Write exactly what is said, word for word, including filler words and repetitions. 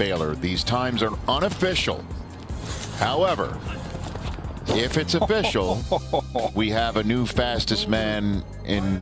Baylor. These times are unofficial. However, if it's official, we have a new fastest man in